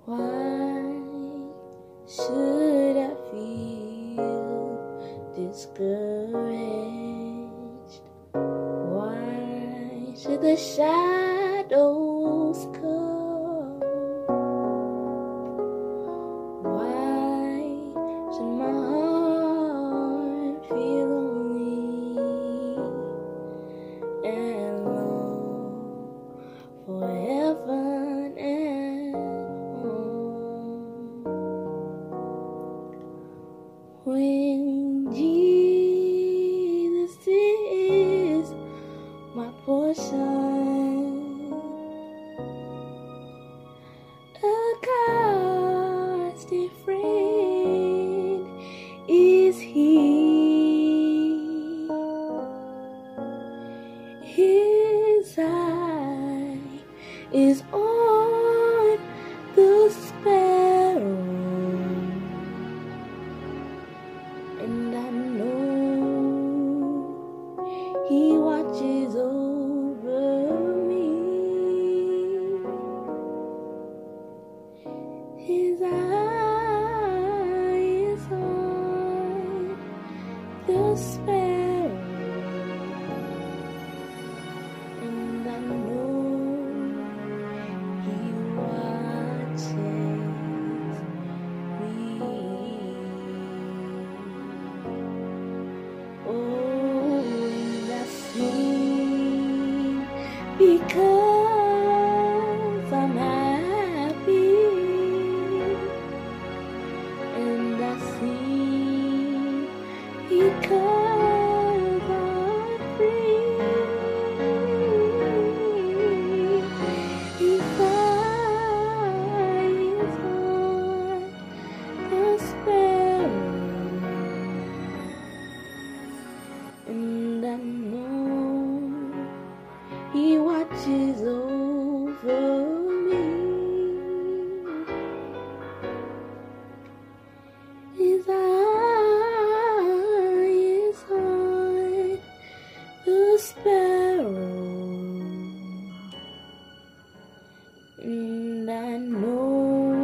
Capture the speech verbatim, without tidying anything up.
Why should I feel discouraged? Why should the shadows come? Why should my heart feel lonely and long for heaven and home? When Jesus is my portion, a constant friend is He. His eye is on the sparrow, and I know He watches over me. His eye is on the sparrow, and I know He watches me. Oh, and I sing because I'm happy, and I sing because I'm free. His eye is on the sparrow, and I know He watches over me. His eye is on the sparrow, and I know